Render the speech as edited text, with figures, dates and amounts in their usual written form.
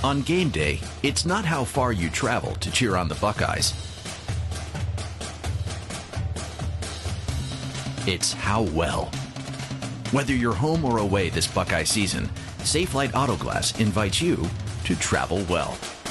On game day, it's not how far you travel to cheer on the Buckeyes. It's how well. Whether you're home or away this Buckeye season, Safelite AutoGlass invites you to travel well.